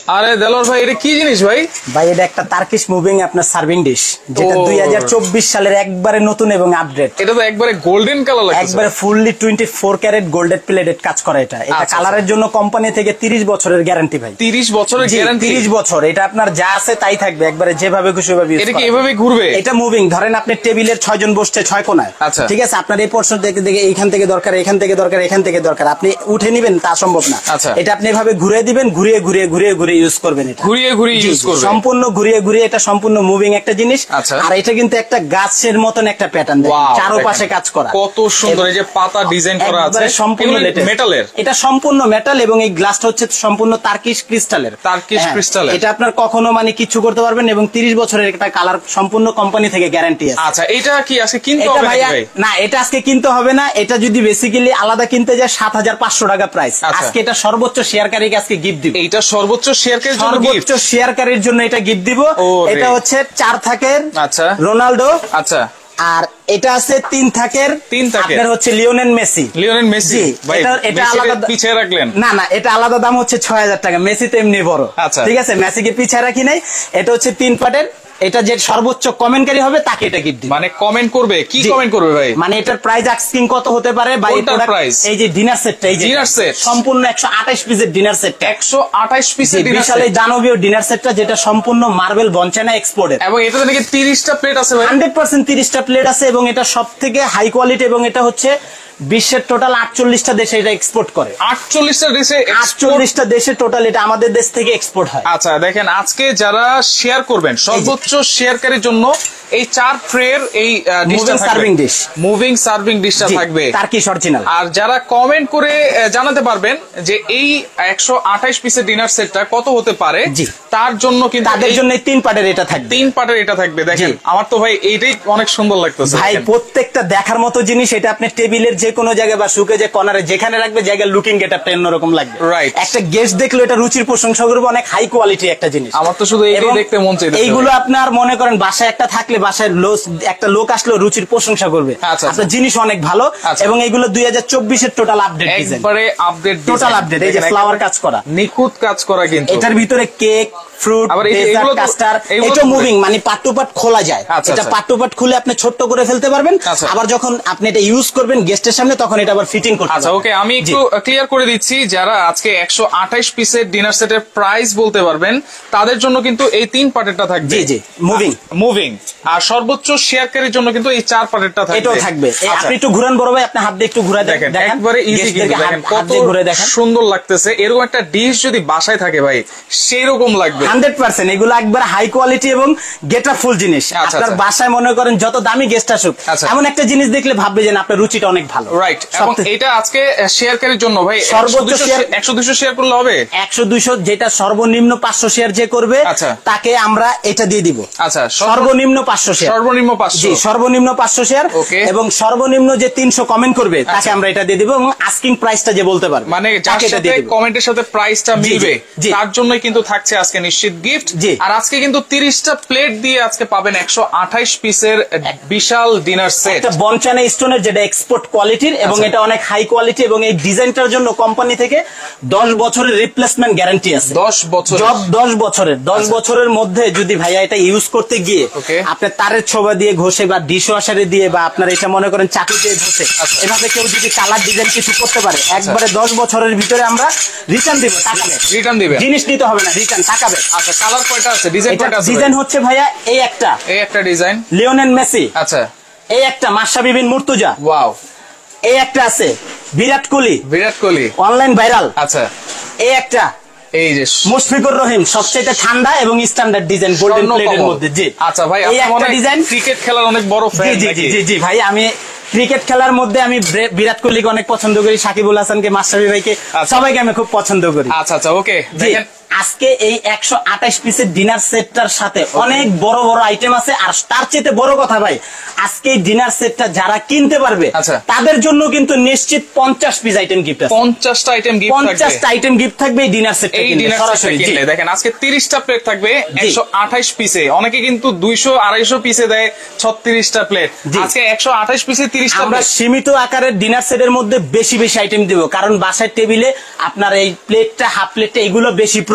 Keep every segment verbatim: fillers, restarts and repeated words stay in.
আরে দেলোয়ার ভাই এটা কি জিনিস ভাই? ভাই এটা একটা টার্কিশ মুভিং আপনার সার্ভিং ডিশ, যেটা দুই হাজার চব্বিশ সালের একবারে নতুন এবং আপডেট। এটা তো একবারে গোল্ডেন কালার লাগছে, একবারে ফুললি চব্বিশ ক্যারেট গোল্ডেড প্লেটেড কাজ করা। এটা এটা কালারের জন্য কোম্পানি থেকে তিরিশ বছরের গ্যারান্টি ভাই। তিরিশ বছরের গ্যারান্টি? তিরিশ বছর। এটা আপনার যা আছে তাই থাকবে, একবারে যেভাবে খুশি ভাবে ইউজ করা। এটা কি এভাবে ঘুরবে? এটা মুভিং। ধরেন আপনি টেবিলের ছয় জন বসছে ছয় কোণায়, ঠিক আছে, আপনার এই পোরশন থেকে দেখে এইখান থেকে দরকার, এখান থেকে দরকার, এখান থেকে দরকার, আপনি উঠে নেবেন তা সম্ভব না। এটা আপনি এভাবে ঘুরে দিবেন, ঘুরিয়ে ঘুরিয়ে ঘুরিয়ে ঘুরিয়ে ইউজ করবেন। এটা ঘুরিয়ে ঘুরিয়ে ইউজ করবেন, সম্পূর্ণ ঘুরিয়ে ঘুরিয়ে। এটা সম্পূর্ণ মুভিং একটা জিনিস। আর এটা কিন্তু একটা গাছের মতন একটা প্যাটার্ন, চারপাশে কাজ করা, কত সুন্দর। এই যে পাতা ডিজাইন করা আছে সম্পূর্ণ মেটালের। এটা সম্পূর্ণ মেটাল এবং এই গ্লাসটা হচ্ছে সম্পূর্ণ টার্কিশ ক্রিস্টালের। Turkish crystal. এটা আপনার কখনো মানে কিছু করতে পারবেন এবং তিরিশ বছরের একটা কালার সম্পূর্ণ কোম্পানি থেকে গ্যারান্টি আছে। আচ্ছা, এটা কি আজকে কিনতে হবে নাকি ভাই? না, এটা আজকে কিনতে হবে না। এটা যদি বেসিক্যালি আলাদা কিনতে যায় সাত হাজার পাঁচশো টাকা প্রাইস। আজকে এটা সর্বোচ্চ শেয়ারকারীকে আজকে গিফট দিব। এটা সর্বোচ্চ শেয়ারকারীর জন্য গিফট, সর্বোচ্চ শেয়ারকারীর জন্য এটা গিফট দিব। এটা হচ্ছে চার থাকের আচ্ছা রোনাল্ডো, আচ্ছা, আর এটা আছে তিন থাকের তিন থাকের আপনার হচ্ছে লিওনেল মেসি। লিওনেল মেসি ভাই, এটা আলাদা পিছিয়ে রাখলেন? না না, এটা আলাদা দাম হচ্ছে ছয় হাজার টাকা। মেসি তো এমনি বড়, ঠিক আছে, মেসিকে পিছিয়ে রাখি নাই। এটা হচ্ছে তিন পাটের। এটা যে সর্বোচ্চ কমেন্টকারী হবে তাকে এটা গিফট দিই। মানে কমেন্ট করবে? কি কমেন্ট করবে ভাই? মানে এটার প্রাইস আস্কিং কত হতে পারে ভাই? প্রাইস এই যে ডিনার সেটটা, এই যে ডিনার সেট সম্পূর্ণ একশো আঠাশ পিসের ডিনার সেট, একশো আঠাশ পিসের ডিনার সেট, বিশাল এই দানবীয় ডিনার সেটটা, যেটা সম্পূর্ণ মার্বেল বনচাইনা এক্সপোর্টেড। এবং এটাতে নাকি তিরিশটা প্লেট আছে ভাই? হান্ড্রেড পার্সেন্ট তিরিশটা প্লেট আছে এবং এটা সবথেকে হাই কোয়ালিটি এবং এটা হচ্ছে বিশ্বের টোটাল আটচল্লিশটা দেশে এটা এক্সপোর্ট করে। আটচল্লিশটা দেশে? আটচল্লিশটা দেশে টোটাল এটা আমাদের দেশ থেকে এক্সপোর্ট হয়। আচ্ছা দেখেন, আজকে যারা শেয়ার করবেন সর্বোচ্চ শেয়ারকারীর জন্য এই চার ট্রের এই ডিশটা সার্ভিং ডিশ, মুভিং সার্ভিং ডিশটা থাকবে টার্কিশ অরিজিনাল। আর যারা কমেন্ট করে জানাতে পারবেন যে এই একশো আঠাশ পিসের ডিনার সেটটা কত হতে পারে, তার জন্য কিন্তু তাদের জন্য তিন পার্টের এটা থাকবে। তিন পার্টের এটা থাকবে। দেখেন আমার তো ভাই এইটাই অনেক সুন্দর লাগতেছে ভাই, প্রত্যেকটা দেখার মতো জিনিস। এটা আপনি টেবিলের যে কোনো জায়গায় বা শুকে যে কর্নারে যেখানে রাখবে, জায়গায় লুকিং গেটআপটা অন্যরকম লাগবে। রাইট, একটা গেস্ট দেখলো এটা রুচির প্রশংসা করবে। অনেক হাই কোয়ালিটি একটা জিনিস। আমার তো শুধু এইটাই দেখতে মন চাইছে। এইগুলো আপনার মনে করেন বাসায় একটা থাকলে, বাসায় একটা লোক আসলো রুচির প্রশংসা করবে। আপনার জিনিস অনেক ভালো। এবং এইগুলো দুই হাজার চব্বিশের টোটাল আপডেট ডিজাইন, একবারে আপডেট, টোটাল আপডেট। এই যে ফ্লাওয়ার কাজ করা, নিখুঁত কাজ করা। কিন্তু এটার ভিতরে কেক, ফ্রুট, ডেজার্ট, কাস্টার্ড, এটা মুভিং, মানে পার্ট টু পার্ট খোলা যায়। এটা পার্ট টু পার্ট খুলে আপনি ছোট্ট করে ফেলতে পারবেন। আবার যখন আপনি এটা ইউজ করবেন গেস্টের সামনে, তখন এটা আবার ফিটিং করতে পারবেন। আচ্ছা ওকে, আমি একটু ক্লিয়ার করে দিচ্ছি, যারা আজকে একশো আঠাশ পিসের ডিনার সেটের প্রাইস বলতে পারবেন তাদের জন্য কিন্তু এই তিন পার্টেরটা থাকবে। জি জি, মুভিং মুভিং। আর সর্বোচ্চ শেয়ারকারীর জন্য কিন্তু এই চার পার্টেরটা থাকবে। এটাও থাকবে। আপনি একটু ঘুরান বড় ভাই, আপনি হাত দিয়ে একটু ঘুরায় দেখেন, একবারে ইজি। কিন্তু দেখেন কত সুন্দর লাগতেছে। এরকম একটা ডিশ যদি বাসায় থাকে ভাই, সেই রকম লাগবে হান্ড্রেড পার্সেন্ট। এগুলো একবার হাই কোয়ালিটি এবং গেটআপ ফুল জিনিস। আপনার বাসায় মনে করেন যত দামি গেস্ট আসুক, এমন একটা জিনিস দেখলে ভাববে যে আপনার রুচিটা অনেক ভালো। রাইট। এবং এটা আজকে শেয়ারকারীর জন্য ভাই সর্বোচ্চ একশো দুইশো শেয়ার করলে হবে? একশো দুইশো, যেটা সর্বনিম্ন পাঁচশো শেয়ার যে করবে তাকে আমরা এটা দিয়ে দিব। আচ্ছা, সর্বনিম্ন পাঁচশো শেয়ার। সর্বনিম্ন পাঁচশো, সর্বনিম্ন পাঁচশো শেয়ার। এবং সর্বনিম্ন যে তিনশো কমেন্ট করবে তাকে আমরা এটা দিয়ে দিব। এবং আস্কিং প্রাইসটা যে বলতে পারবে, মানে যার সাথে কমেন্টের সাথে প্রাইসটা মিলবে, তার জন্যই কিন্তু থাকছে আজকে নিশ্চিত গিফট। আর আজকে কিন্তু তিরিশটা প্লেট দিয়ে আজকে পাবেন একশো আঠাশ পিসের বিশাল ডিনার সেট, এটা বনচাইনা স্টোনের, যেটা এক্সপোর্ট কোয়ালিটির এবং এটা অনেক হাই কোয়ালিটি। এবং এই ডিজাইনটার জন্য কোম্পানি থেকে দশ বছরের রিপ্লেসমেন্ট গ্যারান্টি আছে। দশ বছর দশ বছরের দশ বছরের মধ্যে যদি ভাইয়া এটা ইউজ করতে গিয়ে আপনার তারের ছোবা দিয়ে ঘষে বা ডিশ ওয়াশারে দিয়ে বা আপনার এটা মনে করেন চাকু দিয়ে ঘষে এভাবে কেউ যদি কালার ডিজাইন কিছু করতে পারে, একবারে দশ বছরের ভিতরে আমরা রিটার্ন দিব। টাকাবে, রিটার্ন দিবে, জিনিস নিতে হবে না, রিটার্ন টাকাবে। আচ্ছা, কালার কয়টা আছে? ডিজাইন কয়টা আছে? ডিজাইন হচ্ছে ভাইয়া এই একটা, এই একটা ডিজাইন লিওনেল মেসি। আচ্ছা, এই একটা মাশা বিবিন মুর্তজা। ওয়াও। এই একটা আছে বিরাট কোহলি, বিরাট কোহলি অনলাইন ভাইরাল। আচ্ছা, এই একটা এই যে মুশফিকুর রহিম, সবচেয়ে ঠান্ডা এবং স্ট্যান্ডার্ড ডিজাইন গোল্ডেন প্লেটের মধ্যে। জি আচ্ছা ভাই, এই একটা ডিজাইন। ক্রিকেট খেলার অনেক বড় ফ্যান। জি জি জি ভাই, আমি ক্রিকেট খেলার মধ্যে আমি বিরাট কোহলিকে অনেক পছন্দ করি, সাকিবুল হাসানকে, মাশরাফি ভাইকে, সবাইকে আমি খুব পছন্দ করি। আচ্ছা আচ্ছা ওকে। দেখেন আজকে এই একশো আঠাশ পিসের ডিনার সেটটার সাথে অনেক বড় বড় আইটেম আছে। আর তার চেয়ে বড় কথা ভাই, আজকে এই ডিনার সেটটা যারা কিনতে পারবে তাদের জন্য কিন্তু নিশ্চিত পঞ্চাশ পিস আইটেম গিফট আছে। পঞ্চাশটা আইটেম গিফট থাকবে, পঞ্চাশটা আইটেম গিফট থাকবে এই ডিনার সেটটা কিনলে সরাসরি। দেখেন আজকে তিরিশটা প্লেট থাকবে একশো আঠাশ পিসে। অনেকে কিন্তু দুইশো আড়াইশো পিসে দেয় ছত্রিশটা প্লেট। আজকে একশো আঠাশ পিসে তিরিশটা। আমরা সীমিত আকারের ডিনার সেটের মধ্যে বেশি বেশি আইটেম দিব, কারণ বাসার টেবিলে আপনার এই প্লেটটা হাফ প্লেটটা এগুলো বেশি প্রয়োজন।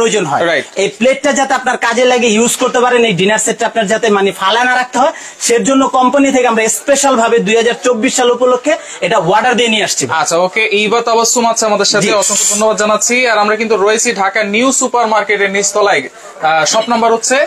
প্রয়োজন হয়, এই প্লেটটা যাতে আপনার কাজে লাগে ইউজ করতে পারেন, এই ডিনার সেটটা আপনার যাতে মানে ফালা না রাখতে হয়, সেজন্য কোম্পানি থেকে আমরা স্পেশাল ভাবে দুই হাজার চব্বিশ সাল উপলক্ষে এটা অর্ডার দিয়ে নিয়ে আসছি। আচ্ছা ওকে, এইবার তো অবশ্যই আছে আমাদের সাথে, অসংখ্য ধন্যবাদ জানাচ্ছি। আর আমরা কিন্তু রয়েছি ঢাকা নিউ সুপার মার্কেটের নিচতলায়, শপ নাম্বার হচ্ছে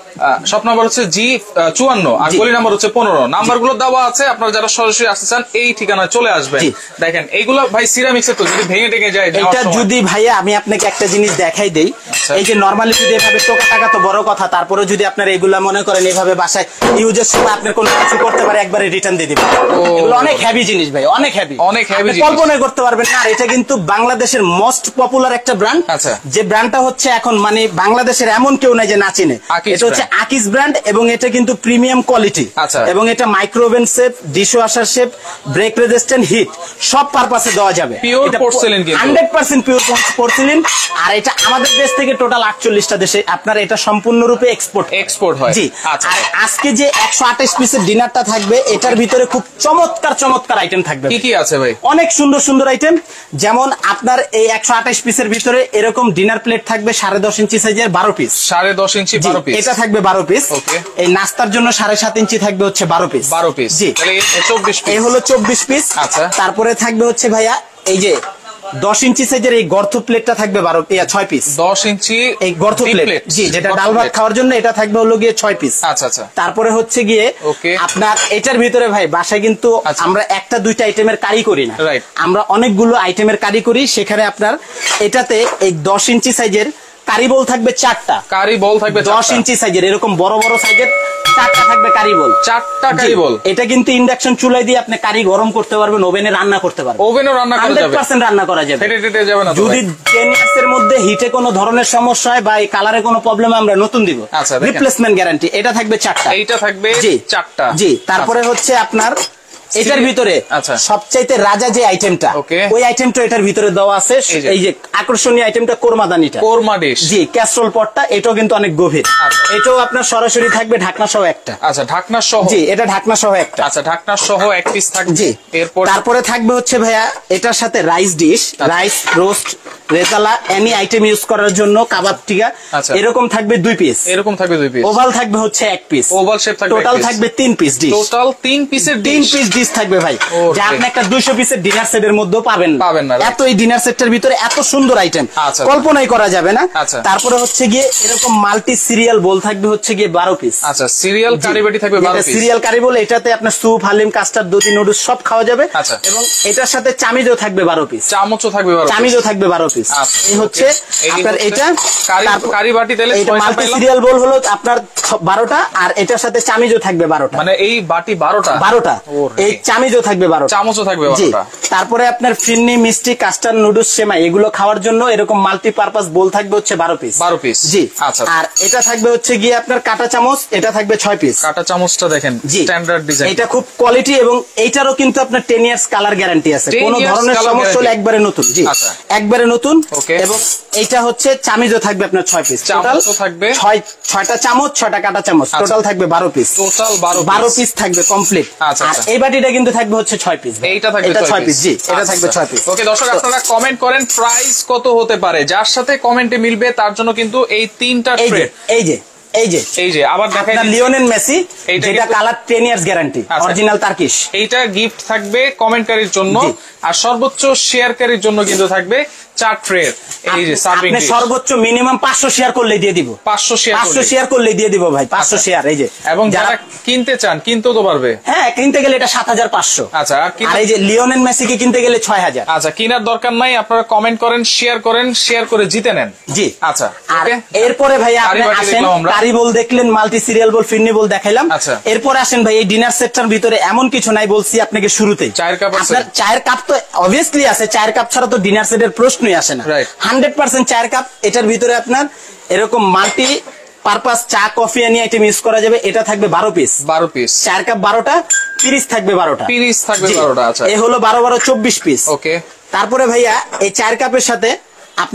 শপ নাম্বার হচ্ছে জি চুয়ান্ন আর গলি নাম্বার হচ্ছে পনেরো। নাম্বার গুলো দেওয়া আছে, আপনারা যারা সরাসরি আসতে চান এই ঠিকানায় চলে আসবেন। দেখেন এইগুলো ভাই সিরামিক্সের, তো যদি ভেঙে টেঙে যায় এটা যদি ভাইয়া আমি আপনাকে একটা জিনিস দেখাই দেই, এই যে নরমালি যদি এভাবে টোকা টাকা তো বড় কথা, তারপরে যদি আপনার এগুলা মনে করেন এভাবে বাসায় ইউজের সময় আপনার কোনো কিছু করতে পারে একবারে রিটার্ন দিয়ে দিবেন। এগুলো অনেক হেভি জিনিস ভাই, অনেক হেভি, অনেক হেভি, কল্পনা করতে পারবেন না। আর এটা কিন্তু বাংলাদেশের মোস্ট পপুলার একটা ব্র্যান্ড, যে ব্র্যান্ডটা হচ্ছে এখন মানে বাংলাদেশের এমন কেউ নাই যে না চিনে। এটা হচ্ছে আকিস ব্র্যান্ড এবং এটা কিন্তু প্রিমিয়াম কোয়ালিটি, এবং এটা micro oven safe, dishwasher safe, break resistant, heat সব পারপাসে দেওয়া যাবে। Pure porcelain, hundred percent pure porcelain. আর এটা আমাদের দেশ থেকে টোটাল আটচল্লিশটা দেশে আপনার এটা সম্পূর্ণরূপে এক্সপোর্ট এক্সপোর্ট হয়। জি, আর আজকে যে একশো আঠাশ পিসের ডিনারটা থাকবে, এটার ভিতরে খুব চমৎকার চমৎকার আইটেম থাকবে। কি কি আছে ভাই? অনেক সুন্দর সুন্দর আইটেম, যেমন আপনার এই একশো আঠাশ পিসের ভিতরে এরকম ডিনার প্লেট থাকবে সাড়ে দশ ইঞ্চি সাইজের বারো পিস, সাড়ে দশ ইঞ্চি বারো পিস, এটা থাকবে বারো পিস। এই নাস্তার জন্য সাড়ে সাত ইঞ্চি থাকবে হচ্ছে বারো পিস, বারো পিস জি, চব্বিশ পিস, এই হলো চব্বিশ পিস। আচ্ছা, তারপরে থাকবে হচ্ছে ভাইয়া এই যে দশ ইঞ্চি সাইজের এই গর্ত প্লেটটা থাকবে বারো ছয় পিস, দশ ইঞ্চি এই গর্ত প্লেট, জি, যেটা ডাল ভাত খাওয়ার জন্য এটা থাকবে হলো গিয়ে ছয় পিস। আচ্ছা আচ্ছা। তারপরে হচ্ছে গিয়ে আপনার এটার ভিতরে ভাই বাসায় কিন্তু আমরা একটা দুইটা আইটেমের কারি করি না, আমরা অনেকগুলো আইটেমের কারি করি। সেখানে আপনার এটাতে এই দশ ইঞ্চি সাইজের কারি বল থাকবে চারটা, কারি বল থাকবে দশ ইঞ্চি সাইজের এরকম বড় বড় সাইজের চারটা থাকবে কারি বল, চারটা কারি বল। এটা কিন্তু ইন্ডাকশন চুলায় দিয়ে আপনি কারি গরম করতে পারবেন, ওভেনে রান্না করতে পারবেন, ওভেনে রান্না করা যাবে, একশো পার্সেন্ট রান্না করা যাবে, ফেটে টেটে যাবে না। যদি দশ ইয়ার্স এর মধ্যে হিটে কোনো ধরনের সমস্যা হয় বা এই কালারে কোনো প্রবলেম আমরা নতুন দিব, রিপ্লেসমেন্ট গ্যারান্টি। এটা থাকবে চারটা, এইটা থাকবে চারটা, জি। তারপরে হচ্ছে আপনার এটার ভিতরে সবচাইতে রাজা যে আইটেমটা, ওই আইটেমটা এটার ভিতরে দেওয়া আছে, এই যে আকর্ষণীয় আইটেমটা কোরমাদানিটা, কোরমা ডিশ, জি, ক্যাসরোল পটটা, এটাও কিন্তু অনেক গভীর, এটাও আপনার সরাসরি থাকবে ঢাকনা সহ একটা। আচ্ছা, ঢাকনা সহ, জি, এটা ঢাকনা সহ একটা। আচ্ছা, ঢাকনা সহ এক পিস থাকবে, জি। এরপর তারপরে থাকবে হচ্ছে ভাইয়া এটার সাথে rice dish, rice roast, rezala, any item use করার জন্য, কাবাব টিকা, এরকম থাকবে দুই পিস, এরকম থাকবে দুই পিস। ওভাল থাকবে হচ্ছে এক পিস, ওভাল শেপ থাকবে, টোটাল থাকবে তিন পিস ডিশ, টোটাল তিন পিসের তিন পিস ডিশ থাকবে ভাই, যা আপনি একটা দুইশো পিসের ডিনার সেটের মধ্যে পাবেন পাবেন না। এত এই ডিনার সেটের ভিতরে এত সুন্দর আইটেম কল্পনাই করা যাবে না। তারপরে হচ্ছে গিয়ে এরকম মাল্টি সিরিয়াল বোল থাকবে হচ্ছে গিয়ে বারো পিস। আচ্ছা, সিরিয়াল কারি বাটি থাকবে বারো পিস, সিরিয়াল কারি বোল, এটাতে আপনার স্যুপ, হালিম, কাস্টার্ড, দুটি নুডলস সব খাওয়া যাবে। আচ্ছা, এবং এটার সাথে চামিজও থাকবে বারো পিস, চামচও থাকবে বারো পিস, চামিজও থাকবে বারো পিস। এই হচ্ছে আপনার এটা কারি বাটি, তাহলে এটা মাল্টি সিরিয়াল বোল হলো আপনার বারোটা, আর এটার সাথে চামিজও থাকবে বারোটা, মানে এই বাটি বারোটা, বারোটা, এই চামিজও থাকবে বারোটা, চামচও থাকবে বারোটা। তারপরে আপনার ফিরনি, মিষ্টি, কাস্টার্ড, নুডলস, সেমাই এগুলো খাওয়ার জন্য এরকম মাল্টি পারপাস বোল থাকবে হচ্ছে বারো পিস, বারো পিস, জি। আচ্ছা, আর এটা থাকবে হচ্ছে গিয়ে আপনার কাটা চামচ, এটা থাকবে ছয় পিস। কাটা চামচটা দেখেন, স্ট্যান্ডার্ড ডিজাইন, এটা খুব কোয়ালিটি, এবং এইটারও কিন্তু আপনার টেন ইয়ার্স কালার গ্যারান্টি আছে, কোন ধরনের সমস্যা হলে একবারে নতুন, জি, একবারে নতুন। এবং এইটা হচ্ছে চামিজও থাকবে আপনার ছয় পিস, টোটাল থাকবে ছয় ছয়টা চামচ, ছয়টা কাটা চামচ, টোটাল থাকবে বারো পিস, টোটাল বারো বারো পিস থাকবে কমপ্লিট। আর এই বাটিটা কিন্তু থাকবে হচ্ছে ছয় পিস, এইটা থাকবে ছয় পিস, জি, এটা থাকবে ছয় পিস। ওকে দর্শক, আপনারা কমেন্ট করেন প্রাইস কত হতে পারে, যার সাথে কমেন্টে মিলবে তার জন্য কিন্তু এই তিনটা ট্রে, এই যে এই যে এই যে আবার দেখাই লিওনেল মেসি, যেটা colour ten years guarantee, original Turkish, এইটা গিফট থাকবে কমেন্টকারীর জন্য। আর সর্বোচ্চ শেয়ারকারীর জন্য কিন্তু থাকবে চার ট্রে। এই যে সার্ভিং ডিশ, সর্বোচ্চ মিনিমাম পাঁচশো শেয়ার করলে দিয়ে দিব, পাঁচশো শেয়ার পাঁচশো শেয়ার করলে দিয়ে দিব ভাই, পাঁচশো শেয়ার। এই যে, এবং যারা কিনতে চান কিনতেও তো পারবে, হ্যাঁ, কিনতে গেলে এটা সাত হাজার পাঁচশো। আচ্ছা, আর এই যে লিওনেল মেসিকে কিনতে গেলে ছয় হাজার। আচ্ছা, কেনার দরকার নাই, আপনারা কমেন্ট করেন, শেয়ার করেন, শেয়ার করে জিতে নেন, জি। আচ্ছা, আর এরপরে ভাই আপনি আসেন, কারি বল দেখলেন, মাল্টি সিরিয়াল বল, ফিরনি বল দেখাইলাম। আচ্ছা, এরপরে আসেন ভাই এই ডিনার সেটটার ভিতরে এমন কিছু নাই, বলছি আপনাকে শুরুতেই, চায়ের কাপ আছে, আপনার চায়ের কাপ তো অবভিয়াসলি আছে, চায়ের কাপ ছাড়া তো ডিনার সেটের প্রশ্নই আসে না, হান্ড্রেড পার্সেন্ট চায়ের কাপ। এটার ভিতরে আপনার এরকম মাল্টি পারপাস চা, কফি এনি আইটেম ইউজ করা যাবে। এটা থাকবে বারো পিস, বারো পিস, চায়ের কাপ বারোটা, পিরিচ থাকবে বারোটা, পিরিচ থাকবে বারোটা। আচ্ছা, এ হলো বারো বারো চব্বিশ পিস। ওকে, তারপরে ভাইয়া এই চায়ের কাপের সাথে আপনার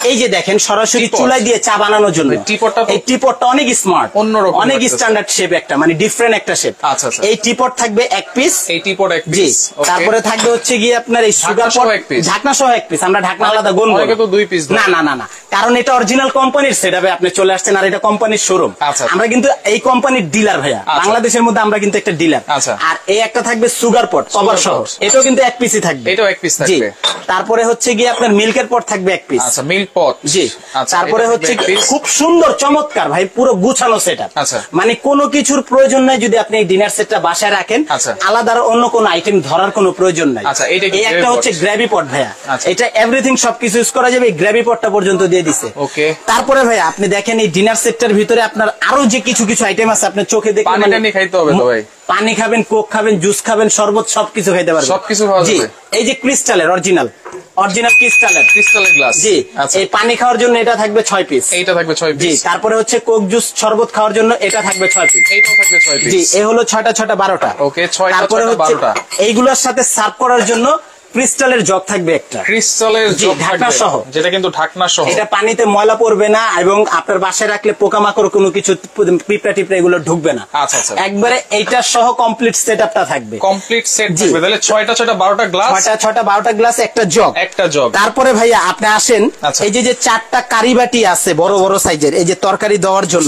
এই যে দেখেন সরাসরি চুলায় দিয়ে চা বানানোর জন্য এই টিপটটা অনেক স্মার্ট, অন্যরকম, অনেক স্ট্যান্ডার্ড শেপ, একটা মানে ডিফারেন্ট একটা শেপ। এই টিপট থাকবে এক পিস, এই টিপট এক পিস। তারপরে থাকবে হচ্ছে গিয়ে আপনার এই সুগার পট ঢাকনা সহ এক পিস। আমরা ঢাকনা আলাদা গুনবো না, না না না, কারণ এটা অরিজিনাল কোম্পানির সেটআপে আপনি চলে আসছেন, আর এটা কোম্পানির শোরুম। আমরা কিন্তু এই কোম্পানির ডিলার ভাইয়া, বাংলাদেশের মধ্যে আমরা কিন্তু একটা ডিলার। আর এই একটা থাকবে সুগার পট কভার সহ, এটাও কিন্তু এক পিসই থাকবে, এটাও এক পিস থাকবে। তারপরে হচ্ছে গিয়ে আপনার মিল্কের পট থাকবে এক পিস। আচ্ছা, মিল্ক পট, জি। তারপরে হচ্ছে খুব সুন্দর চমৎকার ভাই পুরো গুছানো সেটআপ, মানে কোনো কিছুর প্রয়োজন নাই। যদি আপনি এই ডিনার সেটটা বাসায় রাখেন, আলাদা অন্য কোনো আইটেম ধরার কোনো প্রয়োজন নাই। এই একটা হচ্ছে গ্রেভি পট ভাইয়া, এটা এভরিথিং সবকিছু ইউজ করা যাবে, এই গ্রেভি পটটা পর্যন্ত দিয়ে দিছে। তারপরে ভাইয়া আপনি দেখেন এই ডিনার সেটটার ভিতরে আপনার আরো যে কিছু কিছু আইটেম আছে, আপনি চোখে দেখে খাইতে হবে তো ভাই, পানি খাবেন, কোক খাবেন, জুস খাবেন, শরবত, সবকিছু খাইতে পারবেন, সবকিছু খাওয়া যাবে। এই যে ক্রিস্টালের অরিজিনাল অরিজিনাল ক্রিস্টালের ক্রিস্টালের গ্লাস, জি। এই পানি খাওয়ার জন্য এটা থাকবে ছয় পিস, এইটা থাকবে ছয় পিস। জি। তারপরে হচ্ছে কোক জুস শরবত খাওয়ার জন্য এটা থাকবে ছয় পিস, এইটাও থাকবে ছয় পিস, জি। এ হলো ছয়টা ছয়টা বারোটা। ওকে, ছয়টা তারপরে ছয়টা হচ্ছে বারোটা। এইগুলোর সাথে সার্ভ করার জন্য ক্রিস্টালের জগ থাকবে একটা, ক্রিস্টালের জগ ঢাকনা সহ, যেটা কিন্তু ঢাকনা সহ। এটা পানিতে ময়লা পড়বে না এবং আপনার বাসায় রাখলে পোকামাকড় কোনো কিছু পিঁপড়া টিপড়া এগুলো ঢুকবে না। আচ্ছা আচ্ছা, একবারে এইটা সহ কমপ্লিট সেটআপটা থাকবে, কমপ্লিট সেট থাকবে। তাহলে ছয়টা ছয়টা বারোটা গ্লাস, ছয়টা ছয়টা বারোটা গ্লাস, একটা জগ, একটা জগ। তারপরে ভাইয়া আপনি আসেন, এই যে যে চারটা কারি বাটি আছে বড় বড় সাইজের, এই যে তরকারি দেওয়ার জন্য,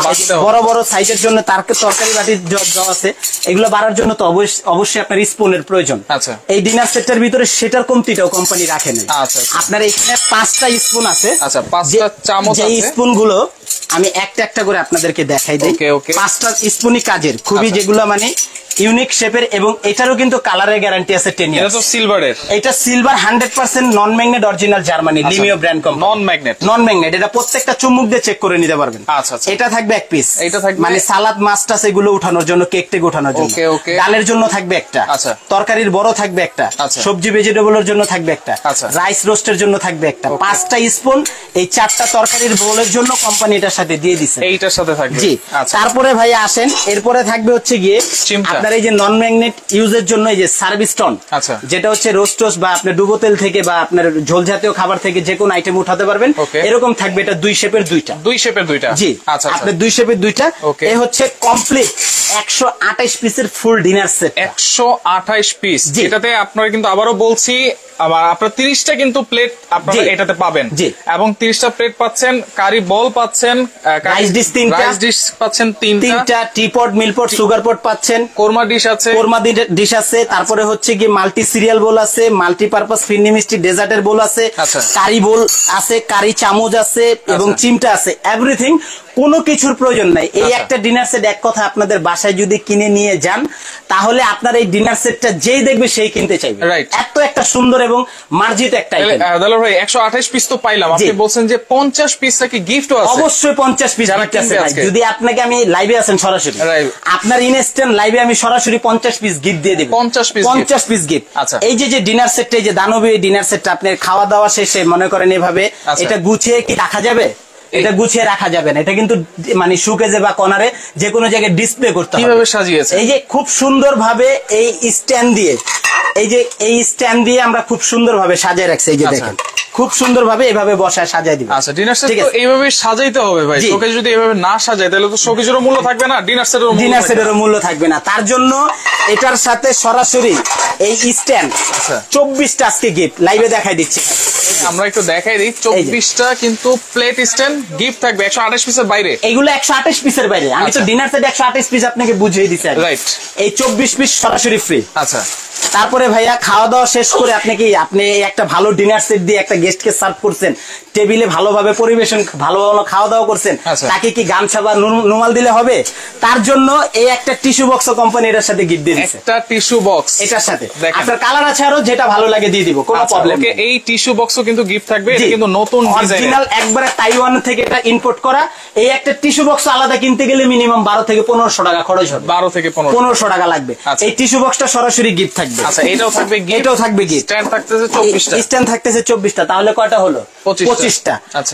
বড় বড় সাইজের জন্য তার তরকারি বাটির জগ আছে, এগুলো বাড়ার জন্য তো অবশ্যই আপনার স্পুনের প্রয়োজন। আচ্ছা, এই ডিনার সেটটার ভিতরে সেটার কমতিটাও কোম্পানি রাখে না। আপনার এখানে পাঁচটা স্পুন আছে, আচ্ছা, পাঁচটা চামচ আছে। এই স্পুন গুলো আমি একটা একটা করে আপনাদেরকে দেখাই দিই। পাঁচটা স্পুনই কাজের, খুবই যেগুলো মানে ইউনিক শেপের, এবং এটারও কিন্তু কালারের গ্যারান্টি আছে টেন ইয়ার্স। এটা তো সিলভারের, এটা silver hundred percent non magnet, original Germany লিমিও brand company, non magnet, non magnet. এটা প্রত্যেকটা চুম্বক দিয়ে চেক করে নিতে পারবেন। আচ্ছা আচ্ছা, এটা থাকবে এক পিস, এটা থাকবে মানে সালাদ মাছ টাছ এগুলো উঠানোর জন্য, কেক টেক উঠানোর জন্য। ওকে ওকে। ডালের জন্য থাকবে একটা, আচ্ছা। তরকারির বড় থাকবে একটা, আচ্ছা। সবজি ভেজিটেবলের জন্য থাকবে একটা, আচ্ছা। রাইস রোস্টের জন্য থাকবে একটা। পাঁচটা স্পুন এই চারটা তরকারির বোলের জন্য কোম্পানি এটার সাথে দিয়ে দিছে, এইটার সাথে থাকবে, জি। তারপরে ভাই আসেন, এরপরে থাকবে হচ্ছে গিয়ে আপনার এই যে নন ম্যাগনেট ইউজের জন্য এই যে সার্ভিস টন, আচ্ছা, যেটা হচ্ছে রোস্ট টোস্ট বা আপনার ডুবো তেল থেকে বা আপনার ঝোল জাতীয় খাবার থেকে যে কোনো আইটেম উঠাতে পারবেন, এরকম থাকবে। এটা দুই শেপের দুইটা, দুই শেপের দুইটা, জি। আচ্ছা, আপনার দুই শেপের দুইটা। এ হচ্ছে কমপ্লিট একশো আঠাশ পিসের ফুল ডিনার সেট, একশো আঠাশ পিস। এটাতে আপনারা কিন্তু আবারও বলছি, আবার আপনার তিরিশটা কিন্তু প্লেট আপনারা এটাতে পাবেন, এবং তিরিশটা প্লেট পাচ্ছেন, কারি বল পাচ্ছেন, রাইস ডিশ তিনটা, রাইস ডিশ পাচ্ছেন তিনটা, টিপট, মিলপট, সুগার পট পাচ্ছেন, কোরমা ডিশ আছে, কোরমা ডিশ আছে। তারপরে হচ্ছে গিয়ে মাল্টি সিরিয়াল বোল আছে, মাল্টি পারপাস ফিরনি মিষ্টি ডেজার্টের বোল আছে, কারি বোল আছে, কারি চামচ আছে, এবং চিমটা আছে। এভরিথিং, কোনো কিছুর প্রয়োজন নাই। এই একটা ডিনার সেট এক কথা আপনাদের বাসায় যদি কিনে নিয়ে যান, তাহলে আপনার এই ডিনার সেটটা যেই দেখবে সেই কিনতে চাইবে। এত একটা সুন্দর এবং মার্জিত একটা আইটেম। দালাল ভাই একশো আঠাশ পিস তো পাইলাম, আপনি বলছেন যে পঞ্চাশ পিস নাকি গিফট আছে? অবশ্যই পঞ্চাশ পিস গিফট আছে। যদি আপনাকে আমি লাইভে আছেন সরাসরি, আপনার ইনস্ট্যান্ট লাইভে আমি সরাসরি পঞ্চাশ পিস গিফট দিয়ে দেব, পঞ্চাশ পিস পঞ্চাশ পিস গিফট। আচ্ছা, এই যে যে ডিনার সেটটা, এই যে দানবীয় ডিনার সেটটা, আপনার খাওয়া দাওয়া শেষে মনে করেন এভাবে এটা গুছিয়ে কি রাখা যাবে? এটা গুছিয়ে রাখা যাবে না, এটা কিন্তু মানে সুকেজে বা কর্নারে যে কোনো জায়গায় ডিসপ্লে করতে হবে। কিভাবে সাজিয়েছে? এই যে খুব সুন্দর ভাবে এই স্ট্যান্ড দিয়ে, এই যে এই স্ট্যান্ড দিয়ে আমরা খুব সুন্দর ভাবে সাজিয়ে রাখছি। এই যে দেখেন, খুব সুন্দর ভাবে এভাবে বসায় সাজাই দিবেন। আচ্ছা, ডিনার সেট তো এইভাবে সাজাইতে হবে ভাই। শোকেজ যদি এইভাবে না সাজায় তাহলে তো শোকেজেরও মূল্য থাকবে না, ডিনার সেটেরও ডিনার সেটেরও মূল্য থাকবে না। তার জন্য এটার সাথে সরাসরি এই স্ট্যান্ড চব্বিশটা আজকে গিফট লাইভে দেখাই দিচ্ছি, আমরা একটু দেখাই দিই। চব্বিশটা কিন্তু প্লেট স্ট্যান্ড গিফট থাকবে একশো আঠাশ পিসের বাইরে। এগুলো একশো আঠাশ পিসের বাইরে, আমি তো ডিনার সেট একশো আঠাশ পিস আপনাকে বুঝিয়ে দিচ্ছি। রাইট, এই চব্বিশ পিস সরাসরি ফ্রি। আচ্ছা, তারপরে ভাইয়া খাওয়া দাওয়া শেষ করে আপনি কি আপনি একটা ভালো ডিনার সেট দিয়ে একটা গেস্টকে সার্ভ করছেন, টেবিলে ভালোভাবে পরিবেশন, ভালো ভালো খাওয়া দাওয়া করছেন, তাকে কি গামছা বা রুমাল দিলে হবে? তার জন্য এই একটা টিস্যু বক্স কোম্পানি এটার সাথে গিফট দিয়ে দিচ্ছে, একটা টিস্যু বক্স এটার সাথে। আপনার কালার আছে আরো, যেটা ভালো লাগে দিয়ে দিব, কোনো প্রবলেম নেই। এই টিস্যু বক্সও কিন্তু গিফট থাকবে, এটা কিন্তু নতুন অরিজিনাল একবারে তাইওয়ান থেকে এটা ইম্পোর্ট করা। এই একটা টিস্যু বক্স আলাদা কিনতে গেলে মিনিমাম বারো থেকে পনেরোশো টাকা খরচ হবে, বারো থেকে পনেরোশো টাকা লাগবে। এই টিস্যু বক্সটা সরাসরি গিফট থাকবে। আচ্ছা, এটাও থাকবে গিফট, এটাও থাকবে গিফট। স্ট্যান্ড থাকতেছে চব্বিশটা, স্ট্যান্ড থাকতেছে চব্বিশটা, তাহলে কয়টা হলো? পঁচিশটা। রাইট,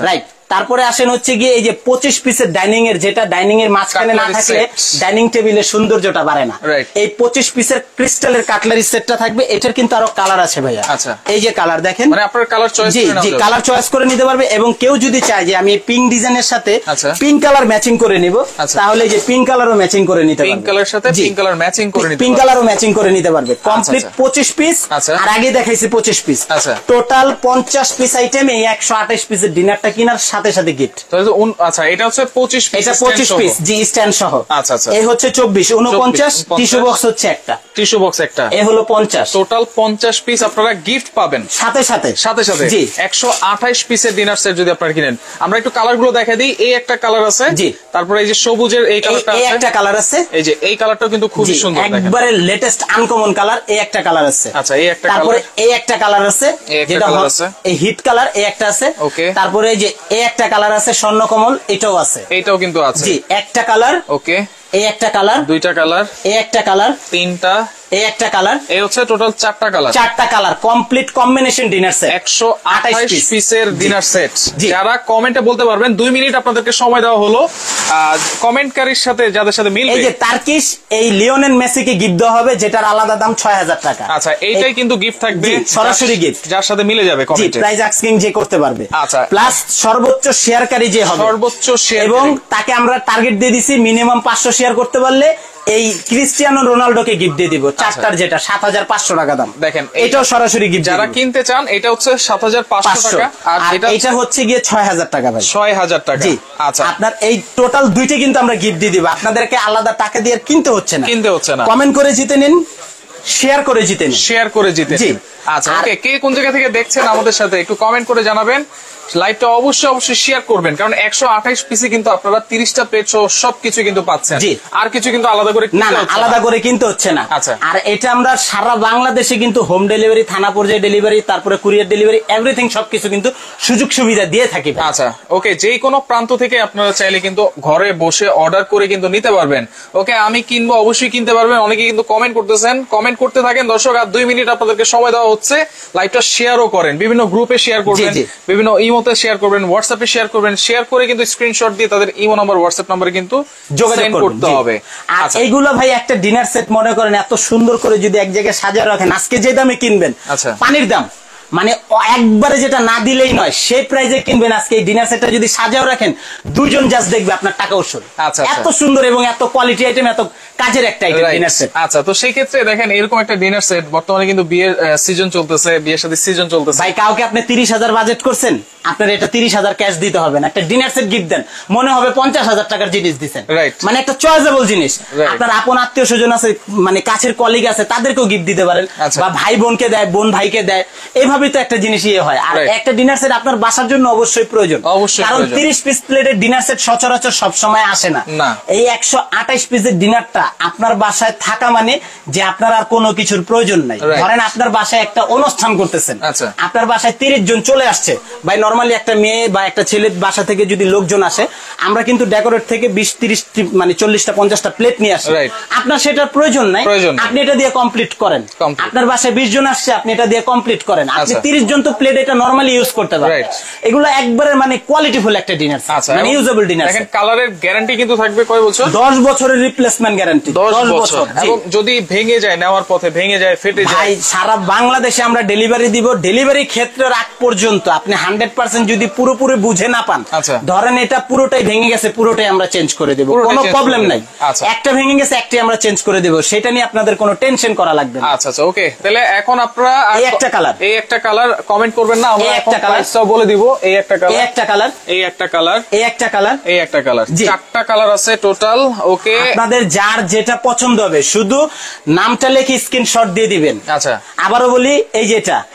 তারপরে আসেন হচ্ছে গিয়ে এই যে পঁচিশ পিসের ডাইনিং এর, যেটা ডাইনিং এর মাঝখানে না থাকলে ডাইনিং টেবিলের সৌন্দর্যটা বাড়ে না। এই পঁচিশ পিসের ক্রিস্টালের কাটলারি সেটটা থাকবে। এটার কিন্তু আরো কালার আছে ভাইয়া। আচ্ছা, এই যে কালার দেখেন, মানে আপনার কালার চয়েস জি জি কালার চয়েস করে নিতে পারবে। এবং কেউ যদি চায় যে আমি পিঙ্ক ডিজাইনের সাথে পিঙ্ক কালার ম্যাচিং করে নিব, তাহলে যে পিঙ্ক কালারও ম্যাচিং করে নিতে পারবে। পিঙ্ক কালার সাথে পিঙ্ক কালার ম্যাচিং করে নিতে পারবে, পিঙ্ক কালারও ম্যাচিং করে নিতে পারবে। কমপ্লিট পঁচিশ পিস, আর আগে দেখাইছি পঁচিশ পিস, টোটাল পঞ্চাশ পিস আইটেম। এই একশো আঠাশ পিসের ডিনারটা কেনার সাথে সাথে গিফট। আচ্ছা, এটা হচ্ছে পঁচিশ পিস, এটা পঁচিশ পিস জি স্ট্যান্ড সহ। আচ্ছা আচ্ছা, এই হচ্ছে চব্বিশ, উনপঞ্চাশ, টিস্যু বক্স হচ্ছে একটা, টিস্যু বক্স একটা, এ হলো পঞ্চাশ, টোটাল পঞ্চাশ পিস আপনারা গিফট পাবেন সাথে সাথে সাথে সাথে জি। একশো আঠাশ পিসের ডিনার সেট যদি আপনারা কিনেন, আমরা একটু কালার গুলো দেখা দিই। এই একটা কালার আছে জি, তারপরে এই যে সবুজের এই কালারটা আছে, একটা কালার আছে, এই যে এই কালারটাও কিন্তু খুবই সুন্দর, একবারে লেটেস্ট আনকমন কালার। এই একটা কালার আছে, আচ্ছা এই একটা, তারপরে এই একটা কালার আছে যেটা হচ্ছে এই হিট কালার, এই একটা আছে, ওকে। তারপরে এই যে এই একটা কালার আছে স্বর্ণকমল, এটাও আছে, এটাও কিন্তু আছে জি। একটা কালার, ওকে। এই একটা কালার, দুইটা কালার, এই একটা কালার, তিনটা, এই একটা কালার, এই হচ্ছে টোটাল চারটা কালার, চারটা colour complete combination dinner set, একশো আঠাশ পিসের ডিনার সেট। যারা কমেন্টে বলতে পারবেন, দুই মিনিট আপনাদেরকে সময় দেওয়া হলো কমেন্টকারীর সাথে যাদের সাথে মিলবে। এই যে তারকিশ এই লিওনেল মেসিকে গিফট দেওয়া হবে, যেটার আলাদা দাম ছয় হাজার টাকা। আচ্ছা, এইটাই কিন্তু গিফট থাকবে, সরাসরি গিফট, যার সাথে মিলে যাবে কমেন্টে, প্রাইস আস্কিং যে করতে পারবে। আচ্ছা, প্লাস সর্বোচ্চ শেয়ারকারী যে হবে, সর্বোচ্চ শেয়ার, এবং তাকে আমরা টার্গেট দিয়ে দিছি মিনিমাম পাঁচশো শেয়ার করতে পারলে এই ক্রিস্টিয়ানো রোনাল্ডোকে গিফট দিয়ে দিব, চারটার যেটা সাত হাজার পাঁচশো টাকা দাম। দেখেন এটাও সরাসরি গিফট, যারা কিনতে চান এটা হচ্ছে সাত হাজার পাঁচশো টাকা, আর এটা হচ্ছে গিয়ে ছয় হাজার টাকা ভাই, ছয় হাজার টাকা জি। আচ্ছা, আপনার এই টোটাল দুইটা কিন্তু আমরা গিফট দিয়ে দিব, আপনাদেরকে আলাদা টাকা দিয়ে কিনতে হচ্ছে না, কিনতে হচ্ছে না। কমেন্ট করে জিতে নিন, শেয়ার করে জিতে নিন, শেয়ার করে জিতে নিন। আচ্ছা, ওকে, কে কোন জায়গা থেকে দেখছেন আমাদের সাথে একটু কমেন্ট করে জানাবেন। লাইভটা অবশ্যই অবশ্যই শেয়ার করবেন, কারণ একশো আঠাশ পিসে কিন্তু আপনারা তিরিশটা প্লেট সহ সবকিছু কিন্তু পাচ্ছেন, আর কিছু কিন্তু আলাদা করে না না আলাদা করে কিনতে হচ্ছে না। আচ্ছা, আর এটা আমরা সারা বাংলাদেশে কিন্তু হোম ডেলিভারি, থানা পর্যায়ে ডেলিভারি, তারপরে কুরিয়ার ডেলিভারি, এভরিথিং সবকিছু কিন্তু সুযোগ সুবিধা দিয়ে থাকি। আচ্ছা, ওকে, যে কোনো প্রান্ত থেকে আপনারা চাইলে কিন্তু ঘরে বসে অর্ডার করে কিন্তু নিতে পারবেন। ওকে, আমি কিনবো, অবশ্যই কিনতে পারবেন। অনেকে কিন্তু কমেন্ট করতেছেন, কমেন্ট করতে থাকেন দর্শক। আর দুই মিনিট আপনাদেরকে সময় দেওয়া হচ্ছে, লাইভটা শেয়ারও করেন, বিভিন্ন গ্রুপে শেয়ার করবেন, বিভিন্ন ইমোতে শেয়ার করবেন, হোয়াটসঅ্যাপে শেয়ার করবেন, শেয়ার করে কিন্তু স্ক্রিনশট দিয়ে তাদের ইমো নাম্বার, হোয়াটসঅ্যাপ নাম্বারে কিন্তু যোগাযোগ করতে হবে। আর এইগুলো ভাই একটা ডিনার সেট মনে করেন এত সুন্দর করে যদি এক জায়গায় সাজিয়ে রাখেন, আজকে যে দামে কিনবেন, আচ্ছা পানির দাম, মানে একবারে যেটা না দিলেই নয় সেই প্রাইজে কিনবেন। আজকে এই ডিনার সেটটা যদি সাজাও রাখেন, দুইজন জাস্ট দেখবে আপনার টাকা উসুল। আচ্ছা, এত সুন্দর এবং এত কোয়ালিটি আইটেম, এত কাজের একটা আইটেম ডিনার সেট। আচ্ছা, তো সেই ক্ষেত্রে দেখেন এরকম একটা ডিনার সেট, বর্তমানে কিন্তু বিয়ের সিজন চলতেছে, বিয়ের সাথে সিজন চলতেছে। ভাই, কাউকে আপনি তিরিশ হাজার বাজেট করছেন, আপনার এটা তিরিশ হাজার ক্যাশ দিতে হবে না, একটা ডিনার সেট গিফট দেন, মনে হবে পঞ্চাশ হাজার টাকার জিনিস দিচ্ছেন, মানে একটা চয়েসেবল জিনিস। আপনার আপন আত্মীয় স্বজন আছে, মানে কাছের কলিগ আছে, তাদেরকেও গিফট দিতে পারেন, বা ভাই বোনকে দেয়, বোন ভাইকে দেয়, এইভাবে তো একটা জিনিস ইয়ে হয়। আর একটা ডিনার সেট আপনার বাসার জন্য অবশ্যই প্রয়োজন, কারণ তিরিশ পিস প্লেটের ডিনার সেট সচরাচর সবসময় আসে না। এই একশো আঠাশ পিসের ডিনারটা আপনার বাসায় থাকা মানে যে আপনার আর কোনো কিছুর প্রয়োজন নাই। ধরেন আপনার বাসায় একটা অনুষ্ঠান করতেছেন, আপনার বাসায় তিরিশ জন চলে আসছে, ভাই নর্মালি একটা মেয়ে বা একটা ছেলের বাসা থেকে যদি লোকজন আসে, আমরা কিন্তু ডেকোরেট থেকে বিশ তিরিশ মানে চল্লিশটা পঞ্চাশটা প্লেট নিয়ে আসি, আপনার সেটার প্রয়োজন নাই, আপনি এটা দিয়ে কমপ্লিট করেন। আপনার বাসায় বিশ জন আসছে, আপনি এটা দিয়ে কমপ্লিট করেন, আপনি তিরিশ জন তো প্লেট এটা নরমালি ইউজ করতে পারেন। এগুলো একবারে মানে কোয়ালিটিফুল একটা ডিনার, মানে ইউজেবল ডিনার। দেখেন কালারের গ্যারান্টি কিন্তু থাকবে কয় বছর? দশ বছরের রিপ্লেসমেন্ট গ্যারান্টি, দশ বছর। এবং যদি ভেঙে যায়, নেওয়ার পথে ভেঙে যায়, ফেটে যায়, ভাই সারা বাংলাদেশে আমরা ডেলিভারি দিব। ডেলিভারি ক্ষেত্রের আগ পর্যন্ত আপনি হান্ড্রেড পার্সেন্ট যদি পুরোপুরি বুঝে না পান, ধরেন এটা পুরোটাই ভেঙে গেছে, পুরোটাই আমরা চেঞ্জ করে দেবো, কোনো প্রবলেম নাই। একটা ভেঙে গেছে, একটাই আমরা চেঞ্জ করে দেবো, সেটা নিয়ে আপনাদের কোনো টেনশন করা লাগবে না। আচ্ছা আচ্ছা, ওকে। তাহলে এখন আপনারা এই একটা কালার, এই একটা কালার কমেন্ট করবেন না, আমরা একটা কালার বলে দিব। এই একটা কালার, এই একটা কালার, এই একটা কালার, এই একটা কালার, এই একটা কালার, চারটা কালার আছে টোটাল। ওকে, আপনাদের যার যেটা পছন্দ হবে শুধু নামটা লিখে স্ক্রিনশট দিয়ে দিবেন। আচ্ছা, আবারও বলি, এই যে এটা,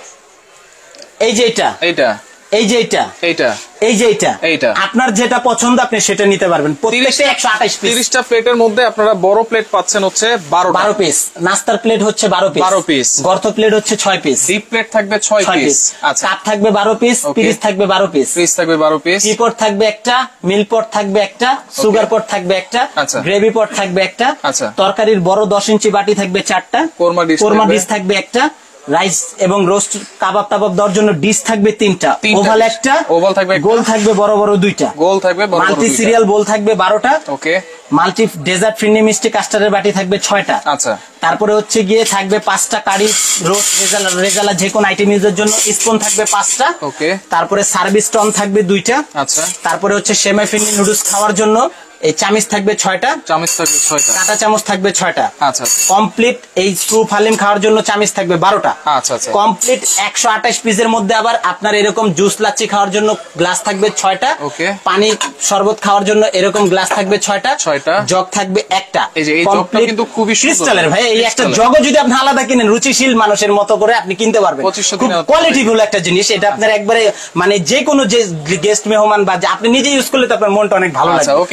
এই যে এটা, এইটা, এই যে এটা, এইটা, এই যে এটা, এইটা, আপনার যেটা পছন্দ আপনি সেটা নিতে পারবেন। প্রত্যেকটা একশো আঠাশ পিস, তিরিশটা প্লেটের মধ্যে আপনারা বড় প্লেট পাচ্ছেন হচ্ছে বারো বারো পিস, নাস্তার প্লেট হচ্ছে বারো পিস, বারো পিস, গর্ত প্লেট হচ্ছে ছয় পিস, ডিপ প্লেট থাকবে ছয় পিস, আচ্ছা, কাপ থাকবে বারো পিস, পিস থাকবে বারো পিস, পিস থাকবে বারো পিস, টি পট থাকবে একটা, মিল পট থাকবে একটা, সুগার পট থাকবে একটা, গ্রেভি পট থাকবে একটা, তরকারির বড় দশ ইঞ্চি বাটি থাকবে চারটা, কোরমা ডিশ থাকবে একটা, রাইস এবং রোস্ট কাবাব টাবাব দেওয়ার জন্য ডিশ থাকবে তিনটা, ওভাল একটা, ওভাল থাকবে, গোল থাকবে বড় বড় দুইটা, গোল থাকবে, মাল্টি সিরিয়াল বোল থাকবে বারোটা, ওকে, মাল্টি ডেজার্ট ফিরনি মিষ্টি কাস্টার্ডের বাটি থাকবে ছয়টা। আচ্ছা, তারপরে হচ্ছে গিয়ে থাকবে পাঁচটা কারি রোস্ট রেজালা রেজালা যে কোনো আইটেম ইউজের জন্য স্পুন থাকবে পাঁচটা, ওকে। তারপরে সার্ভিস টন থাকবে দুইটা, আচ্ছা। তারপরে হচ্ছে সেমাই ফিরনি নুডলস খাওয়ার জন্য এই চামিচ থাকবে ছয়টা, চামিচ থাকবে ছয়টা, কাঁটা চামচ থাকবে ছয়টা, আচ্ছা। কমপ্লিট এই স্ট্রু হালিম খাওয়ার জন্য চামিচ থাকবে বারোটা, আচ্ছা আচ্ছা। কমপ্লিট একশো আঠাশ পিসের মধ্যে আবার আপনার এরকম জুস লাচ্ছি খাওয়ার জন্য গ্লাস থাকবে ছয়টা, ওকে। পানি শরবত খাওয়ার জন্য এরকম গ্লাস থাকবে ছয়টা, ছয়টা। জগ থাকবে একটা, এই যে এই জগটা কিন্তু খুবই ক্রিস্টালের ভাই, এই একটা জগও যদি আপনি আলাদা কিনেন রুচিশীল মানুষের মতো করে আপনি কিনতে পারবেন, খুব কোয়ালিটিফুল একটা জিনিস এটা। আপনার একবারে মানে যে কোনো যে গেস্ট মেহমান বা আপনি নিজে ইউজ করলে তো আপনার মনটা অনেক ভালো লাগবে, ওকে।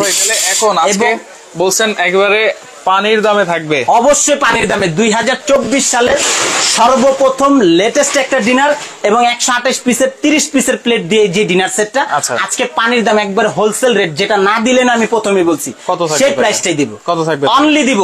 এখন আজকে বলছেন একবারে পানির দামে থাকবে, অবশ্যই পানির দামে। দুই হাজার চব্বিশ সালের সর্বপ্রথম লেটেস্ট একটা ডিনার এবং একশো আঠাশ পিসের তিরিশ পিসের প্লেট দিয়ে যে ডিনার সেটটা আজকে পানির দাম একবার হোলসেল রেট, যেটা না দিলে না আমি প্রথমে বলছি কত সেই প্রাইসটাই দিব, কত থাকবে, অনলি দিব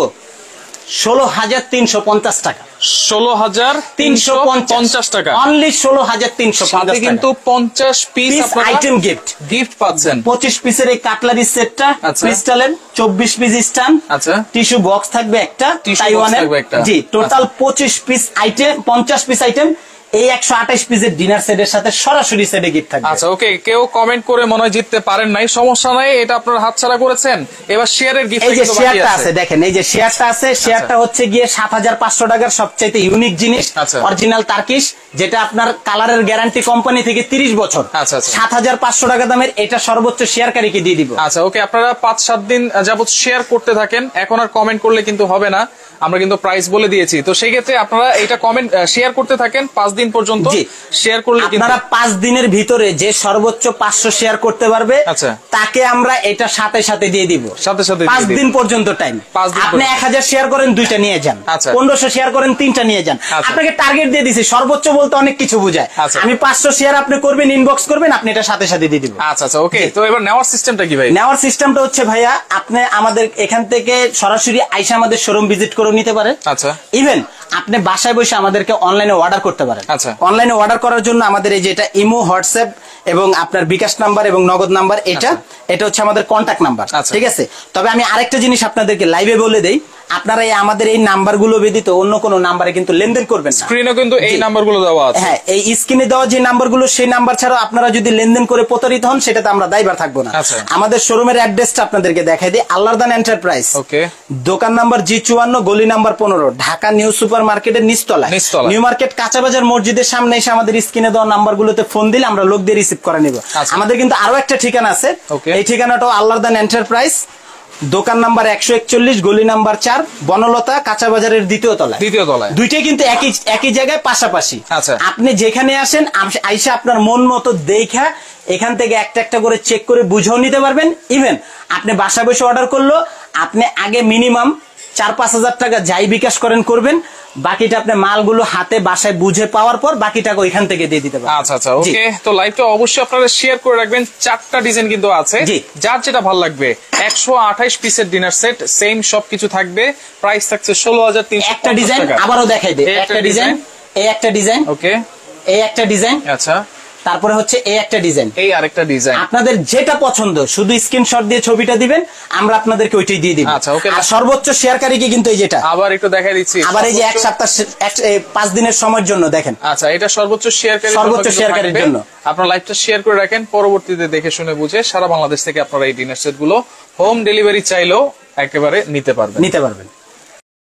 ষোলো হাজার তিনশো পঞ্চাশ টাকা, ষোলো হাজার তিনশো পঞ্চাশ টাকা, অনলি ষোলো হাজার তিনশো পঞ্চাশ, কিন্তু পঞ্চাশ পিস আইটেম গিফট গিফট পাচ্ছেন। পঁচিশ পিসের এই কাটলারি সেটটা ক্রিস্টালের, চব্বিশ পিস স্ট্যান্ড, আচ্ছা, টিস্যু বক্স থাকবে একটা তাইওয়ানের, জি, টোটাল পঁচিশ পিস আইটেম, পঞ্চাশ পিস আইটেম এই একশো আঠাশ পিসের ডিনার সেটের সাথে সরাসরি সেটে গিফট থাকবে। আচ্ছা, ওকে। কেউ কমেন্ট করে মনে হয় জিততে পারেন নাই, সমস্যা নাই, এটা আপনারা হাতছাড়া করেছেন। এবার শেয়ারের গিফট, এই যে শেয়ারটা আছে দেখেন, এই যে শেয়ারটা আছে, শেয়ারটা হচ্ছে গিয়ে সাত হাজার পাঁচশো টাকার সবচাইতে ইউনিক জিনিস, অরিজিনাল টার্কিশ, যেটা আপনার কালারের গ্যারান্টি কোম্পানি থেকে তিরিশ বছর, সাত হাজার পাঁচশো টাকা দামের, এটা সর্বোচ্চ শেয়ারকারীকে দিয়ে দিব। আচ্ছা, ওকে। আপনারা পাঁচ সাত দিন যাবত শেয়ার করতে থাকেন, এখন আর কমেন্ট করলে কিন্তু হবে না, আমরা কিন্তু প্রাইস বলে দিয়েছি। তো সেই ক্ষেত্রে আপনারা এটা কমেন্ট শেয়ার করতে থাকেন পাঁচ দিন পর্যন্ত, শেয়ার করলে আপনারা পাঁচ দিনের ভিতরে যে সর্বোচ্চ পাঁচশো শেয়ার করতে পারবে তাকে আমরা এটা সাথে সাথে দিয়ে দিব, সাথে সাথে পাঁচ দিন পর্যন্ত টাইম। আপনি এক হাজার শেয়ার করেন দুইটা নিয়ে যান, পনেরোশো শেয়ার করেন তিনটা নিয়ে যান, আপনাকে টার্গেট দিয়ে দিছি, সর্বোচ্চ বলতে অনেক কিছু বোঝায়। আমি পাঁচশো শেয়ার আপনি করবেন, ইনবক্স করবেন, আপনি এটা সাথে সাথে দিয়ে দিব। আচ্ছা আচ্ছা, ওকে। তো এবার নেওয়ার সিস্টেমটা কি ভাই? নেওয়ার সিস্টেমটা হচ্ছে ভাইয়া, আপনি আমাদের এখান থেকে সরাসরি আইসা আমাদের শোরুম ভিজিট করে নিতে পারেন, আচ্ছা। ইভেন আপনি বাসায় বসে আমাদেরকে অনলাইনে অর্ডার করতে পারেন। আচ্ছা, অনলাইনে অর্ডার করার জন্য আমাদের এই যে এটা ইমো, হোয়াটসঅ্যাপ এবং আপনার বিকাশ নাম্বার এবং নগদ নাম্বার, এটা এটা হচ্ছে আমাদের কন্ট্যাক্ট নাম্বার, ঠিক আছে। তবে আমি আরেকটা জিনিস আপনাদেরকে লাইভে বলে দেই, আপনারা এই আমাদের এই নাম্বারগুলো ব্যতীত অন্য কোনো নাম্বারে কিন্তু লেনদেন করবেন না। স্ক্রিনে কিন্তু এই নাম্বারগুলো দেওয়া আছে, হ্যাঁ, এই স্ক্রিনে দেওয়া যে নাম্বারগুলো, সেই নাম্বার ছাড়াও আপনারা যদি লেনদেন করে প্রতারিত হন সেটাতে আমরা দায়ভার থাকবো না। আমাদের শোরুমের অ্যাড্রেসটা আপনাদেরকে দেখাই দিই, আল্লাহরদান এন্টারপ্রাইজ, ওকে, দোকান নাম্বার জি চুয়ান্ন, গলি নাম্বার পনেরো, ঢাকা নিউ সুপার মার্কেটের নিচতলা, নিউ মার্কেট কাঁচাবাজার মসজিদের সামনে এসে আমাদের স্ক্রিনে দেওয়া নাম্বারগুলোতে ফোন দিলে আমরা লোক দিয়ে রিসিভ করে নিব। আমাদের কিন্তু আরো একটা ঠিকানা আছে, এই ঠিকানাটাও আল্লাহরদান এন্টারপ্রাইজ, দোকান নাম্বার একশো একচল্লিশ, গলি নাম্বার চার, বনলতা, কাঁচা বাজারের দ্বিতীয় তলায়, দ্বিতীয় তলায়, দুইটাই কিন্তু একই একই জায়গায় পাশাপাশি। আচ্ছা, আপনি যেখানে আসেন আইসা আপনার মন মতো দেখা এখান থেকে একটা একটা করে চেক করে বুঝেও নিতে পারবেন। ইভেন আপনি বাসা বসে অর্ডার করলো, আপনি আগে মিনিমাম চার পাঁচ হাজার টাকা যাই বিকাশ করেন করবেন, বাকিটা আপনি মালগুলো হাতে বাসায় বুঝে পাওয়ার পর বাকি টাকা ওইখান থেকে দিয়ে দিতে পারবেন। আচ্ছা আচ্ছা, ওকে। তো লাইভটা অবশ্যই আপনারা শেয়ার করে রাখবেন, চারটা ডিজাইন কিন্তু আছে, যার যেটা ভালো লাগবে। একশো আঠাশ পিসের ডিনার সেট, সেম সবকিছু থাকবে, প্রাইস থাকছে ষোলো হাজার তিনশো। একটা ডিজাইন আবারও দেখাই দিই, একটা ডিজাইন, এই একটা ডিজাইন, ওকে, এই একটা ডিজাইন, আচ্ছা, তারপরে হচ্ছে এই একটা ডিজাইন, এই আরেকটা ডিজাইন, আপনাদের যেটা পছন্দ শুধু স্ক্রিনশট দিয়ে ছবিটা দিবেন, আমরা আপনাদেরকে ওইটাই দিয়ে দিব। আচ্ছা, ওকে। আর সর্বোচ্চ শেয়ারকারীকে কিন্তু এই যেটা আবার একটু দেখাই দিচ্ছি, আবার এই যে এক সপ্তাহ পাঁচ দিনের সময়ের জন্য দেখেন। আচ্ছা, এটা সর্বোচ্চ শেয়ারকারী, সর্বোচ্চ শেয়ারকারীর জন্য আপনারা লাইভটা শেয়ার করে রাখেন, পরবর্তীতে দেখে শুনে বুঝে সারা বাংলাদেশ থেকে আপনারা এই ডিনার সেট গুলো হোম ডেলিভারি চাইলেও একেবারে নিতে পারবেন নিতে পারবেন